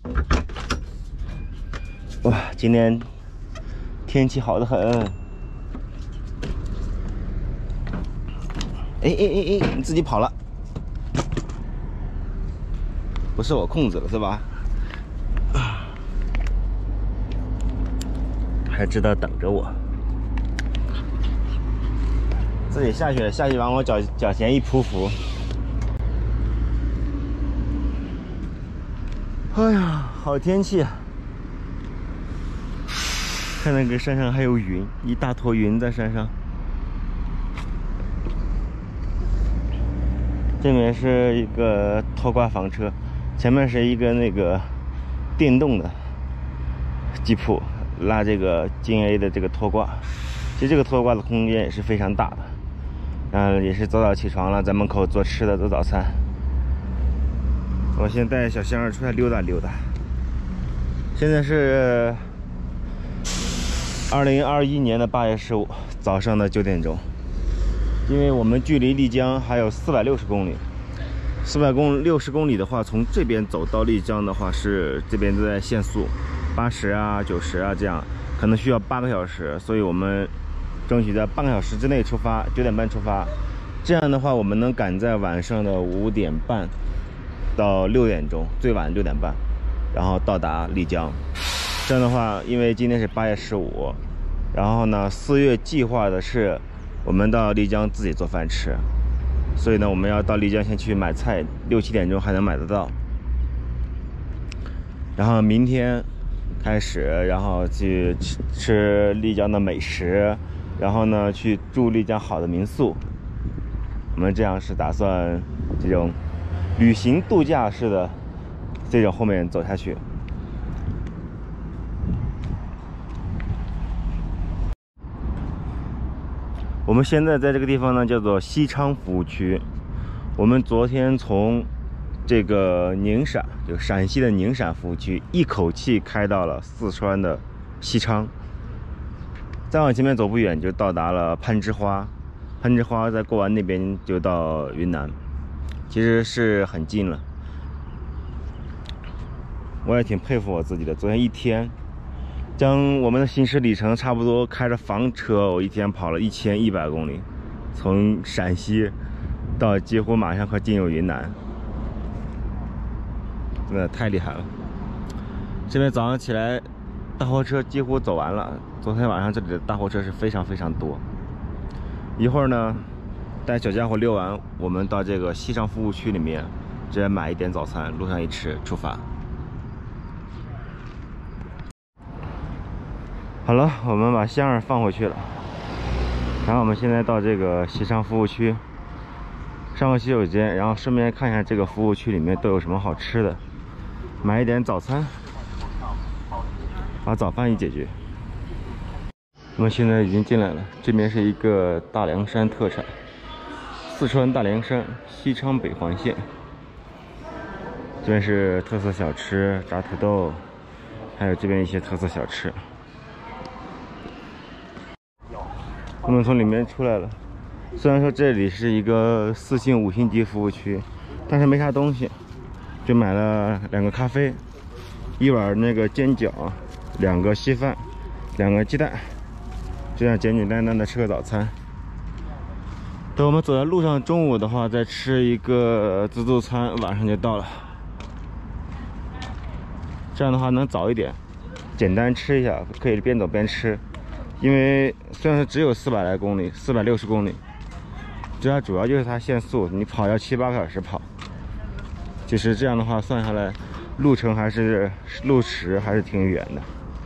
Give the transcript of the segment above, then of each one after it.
哇，今天天气好得很。哎，你自己跑了，不是我控制了是吧？还知道等着我，自己下去，下去往我脚前一匍匐。哎呀，好天气啊！看那个山上还有云，一大坨云在山上。这边是一个拖挂房车，前面是一个那个电动的吉普拉这个京 A 的这个拖挂。其实这个拖挂的空间也是非常大的。也是早早起床了，在门口做吃的，做早餐。我先带小香儿出来溜达溜达。现在是2021年的8月15日早上的9点钟。因为我们距离丽江还有460公里，460公里的话，从这边走到丽江的话，是这边都在限速80啊、90啊，这样可能需要8个小时，所以我们争取在半个小时之内出发，9点半出发。这样的话，我们能赶在晚上的5点半到6点钟，最晚6点半，然后到达丽江。这样的话，因为今天是8月15，然后呢，4月计划的是我们到丽江自己做饭吃，所以呢，我们要到丽江先去买菜，6、7点钟还能买得到。然后明天开始，然后去吃丽江的美食，然后呢，去住丽江好的民宿。我们这样是打算这种旅行度假式的这种后面走下去。我们现在在这个地方呢，叫做西昌服务区。我们昨天从这个宁陕，就陕西的宁陕服务区，一口气开到了四川的西昌。再往前面走不远，就到达了攀枝花。攀枝花再过完那边就到云南，其实是很近了。我也挺佩服我自己的，昨天一天将我们的行驶里程差不多开着房车，我一天跑了1100公里，从陕西到几乎马上快进入云南，真的太厉害了。这边早上起来，大货车几乎走完了。昨天晚上这里的大货车是非常非常多。一会儿呢，带小家伙遛完，我们到这个西昌服务区里面，直接买一点早餐，路上一吃，出发。好了，我们把香儿放回去了。然后我们现在到这个西昌服务区上个洗手间，然后顺便看一下这个服务区里面都有什么好吃的，买一点早餐，把早饭一解决。我们现在已经进来了，这边是一个大凉山特产，四川大凉山西昌北环线。这边是特色小吃，炸土豆，还有这边一些特色小吃。我们从里面出来了，虽然说这里是一个4星5星级服务区，但是没啥东西，就买了2个咖啡，一碗那个煎饺，2个稀饭，2个鸡蛋，这样简简单单的吃个早餐。等我们走在路上，中午的话再吃一个自助餐，晚上就到了。这样的话能早一点，简单吃一下，可以边走边吃。因为虽然是只有400来公里，460公里，这主要就是它限速，你跑要7、8个小时跑。其实这样的话算下来，路程还是路时还是挺远的。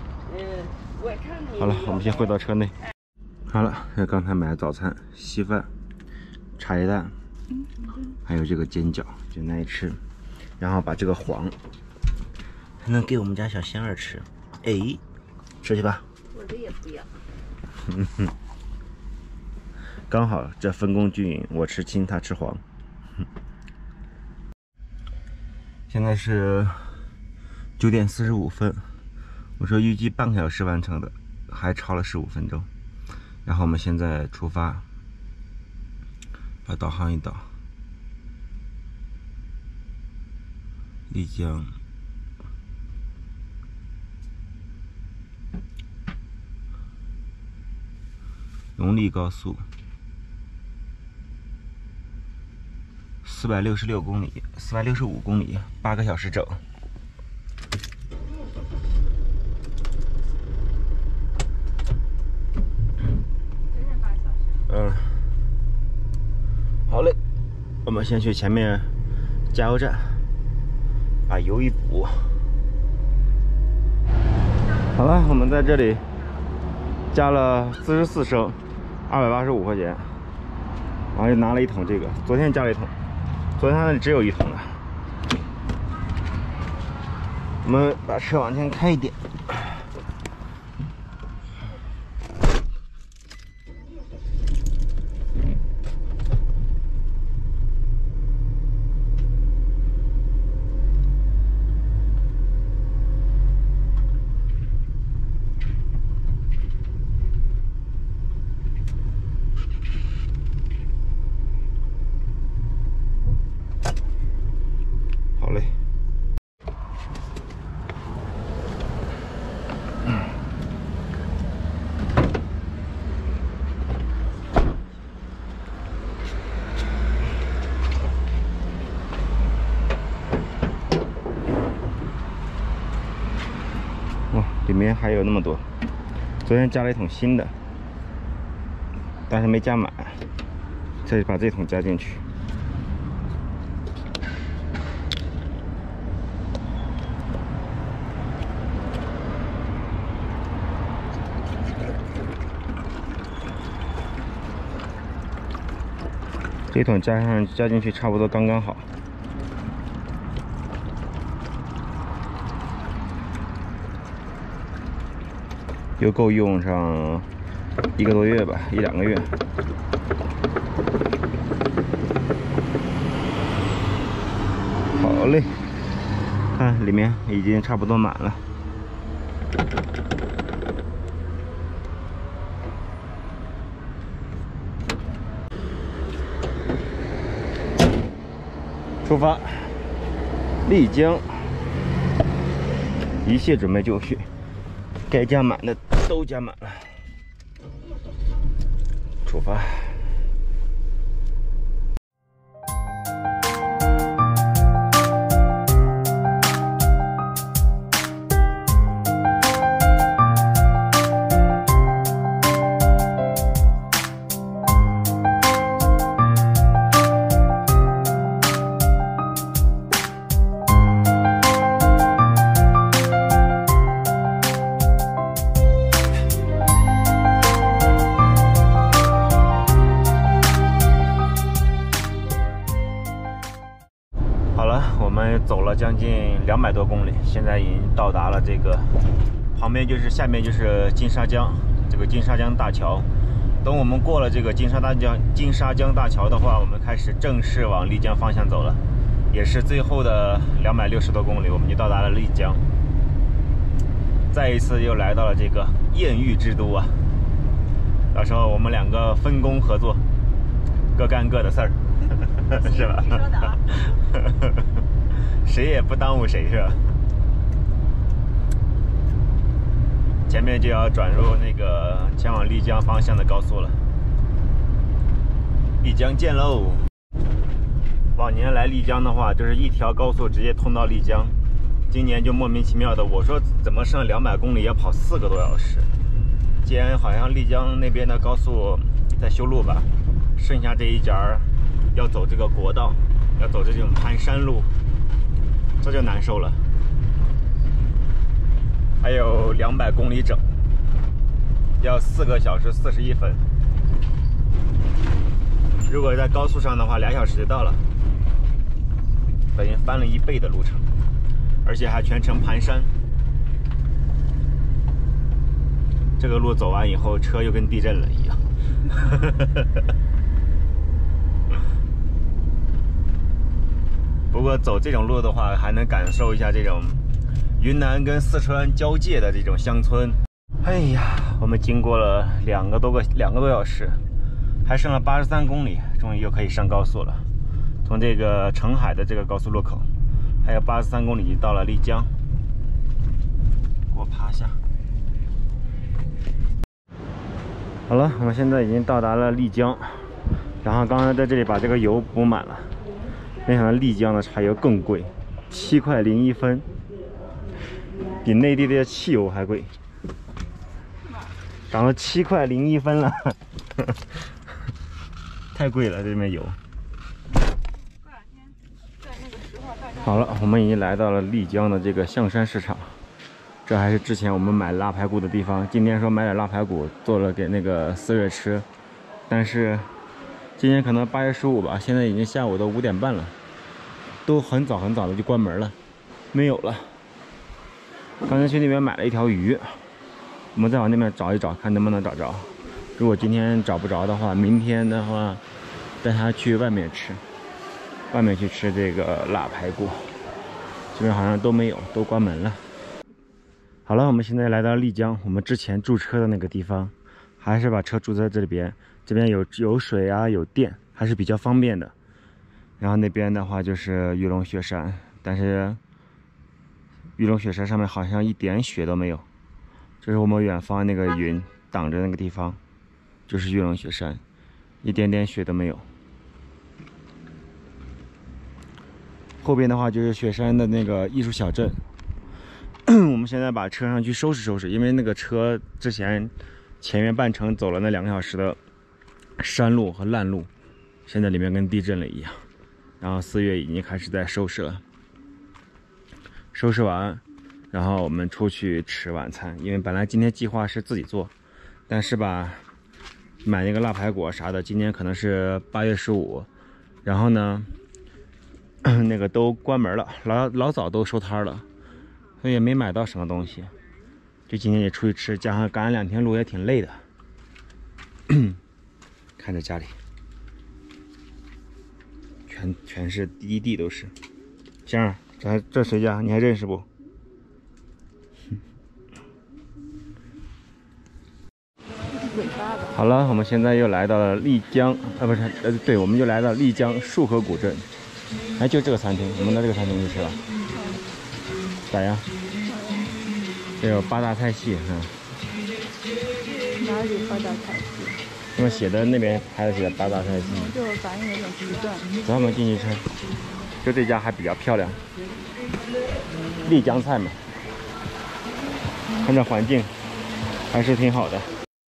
好了，我们先回到车内。好了，这刚才买的早餐，稀饭、茶叶蛋，还有这个煎饺，简单一吃。然后把这个黄还能给我们家小仙儿吃，哎，吃去吧。 我的也不要。 刚好这分工均匀，我吃青，他吃黄。现在是9点45分，我说预计半个小时完成的，还超了15分钟。然后我们现在出发，把导航一导，丽江荣利高速466公里，465公里，8个小时整。好嘞，我们先去前面加油站把油一补。好了，我们在这里加了44升，285块钱，然后又拿了一桶这个，昨天加了一桶，昨天那里只有一桶了。我们把车往前开一点。里面还有那么多，昨天加了一桶新的，但是没加满，再把这桶加进去。这桶加进去差不多刚刚好。又够用上1个多月吧，1、2个月。好嘞，看里面已经差不多满了。出发，丽江，一切准备就绪。该加满的都加满了，出发。走了将近200多公里，现在已经到达了这个旁边，就是下面就是金沙江，这个金沙江大桥。等我们过了这个金沙江大桥的话，我们开始正式往丽江方向走了，也是最后的260多公里，我们就到达了丽江。再一次又来到了这个艳遇之都啊！到时候我们两个分工合作，各干各的事儿，是吧？你说的啊。谁也不耽误谁，是吧？前面就要转入那个前往丽江方向的高速了，丽江见喽！往年来丽江的话，就是一条高速直接通到丽江，今年就莫名其妙的，我说怎么剩200公里要跑4个多小时？既然好像丽江那边的高速在修路吧，剩下这一截要走这个国道，要走这种盘山路。这就难受了，还有200公里整，要4个小时41分。如果在高速上的话，2小时就到了，等于翻了1倍的路程，而且还全程盘山。这个路走完以后，车又跟地震了一样。不过走这种路的话，还能感受一下这种云南跟四川交界的这种乡村。哎呀，我们经过了2个多小时，还剩了83公里，终于又可以上高速了。从这个澄海的这个高速路口，还有83公里就到了丽江。给我趴下。 好了，我们现在已经到达了丽江，然后刚才在这里把这个油补满了，没想到丽江的柴油更贵，7块01分，比内地的汽油还贵，涨了7块01分了，太贵了这边油。好了，我们已经来到了丽江的这个象山市场。 这还是之前我们买腊排骨的地方。今天说买点腊排骨做了给那个思睿吃，但是今天可能8月15吧，现在已经下午都5点半了，都很早的就关门了，没有了。刚才去那边买了一条鱼，我们再往那边找一找，看能不能找着。如果今天找不着的话，明天的话带他去外面吃，外面去吃这个腊排骨。这边好像都没有，都关门了。 好了，我们现在来到丽江，我们之前驻车的那个地方，还是把车驻在这里边。这边有水啊，有电，还是比较方便的。然后那边的话就是玉龙雪山，但是玉龙雪山上面好像一点雪都没有。这是我们远方那个云挡着那个地方，就是玉龙雪山，一点点雪都没有。后边的话就是雪山的那个艺术小镇。 我们现在把车上去收拾收拾，因为那个车之前前面半程走了那2个小时的山路和烂路，现在里面跟地震了一样。然后4月已经开始在收拾了，收拾完，然后我们出去吃晚餐。因为本来今天计划是自己做，但是吧，买那个腊排骨啥的，今天可能是8月15，然后呢，那个都关门了，老早都收摊了。 所以也没买到什么东西，就今天也出去吃，加上赶了2天路也挺累的。看着家里，全是滴滴都是。香儿，这谁家？你还认识不？好了，我们现在又来到了丽江，不是，对，我们就来到丽江束河古镇。哎，就这个餐厅，我们到这个餐厅去吃了。 咋样？这有8大菜系， 哪里8大菜系？ 他们写的那边还是写的8大菜系。 就反应有点迟钝。 走，我们进去吃。就这家还比较漂亮，丽江菜嘛，看这环境还是挺好的。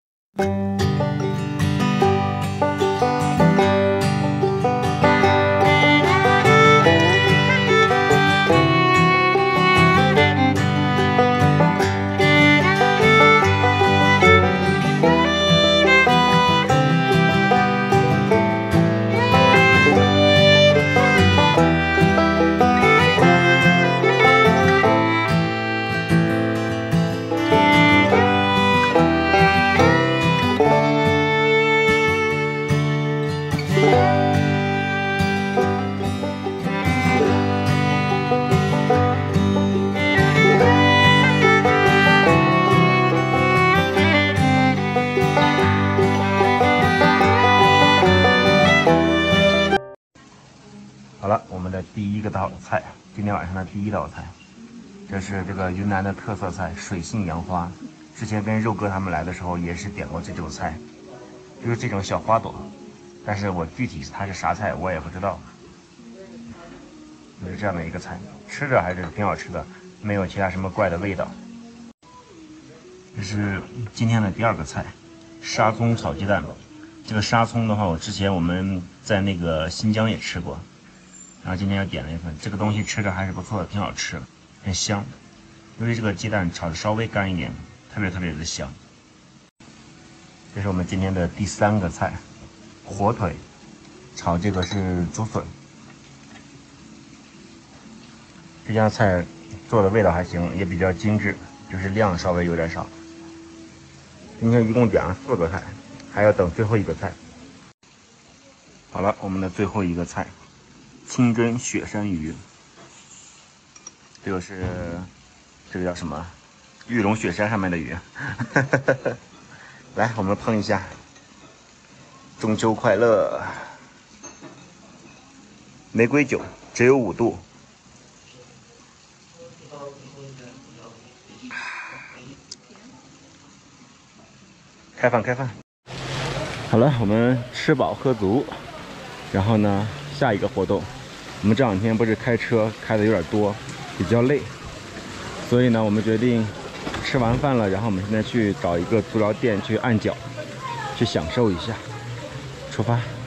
好了，我们的第一个道菜，今天晚上的第一道菜，这是这个云南的特色菜水性杨花。之前跟肉哥他们来的时候也是点过这种菜，就是这种小花朵，但是我具体它是啥菜我也不知道。就是这样的一个菜，吃着还是挺好吃的，没有其他什么怪的味道。这是今天的第2个菜，沙葱炒鸡蛋。这个沙葱的话，之前我们在那个新疆也吃过。 然后今天又点了一份，这个东西吃着还是不错的，挺好吃，很香。因为这个鸡蛋炒的稍微干一点，特别的香。这是我们今天的第3个菜，火腿炒这个是竹笋。这家菜做的味道还行，也比较精致，就是量稍微有点少。今天一共点了4个菜，还要等最后一个菜。好了，我们的最后一个菜。 清蒸雪山鱼，这个是这个叫什么？玉龙雪山上面的鱼。来，我们碰一下。中秋快乐！玫瑰酒只有5度。开饭！ 好了，我们吃饱喝足，然后呢，下一个活动，我们这2天不是开车开的有点多，比较累，所以呢，我们决定吃完饭了，然后我们现在去找一个足疗店去按脚，去享受一下。出发。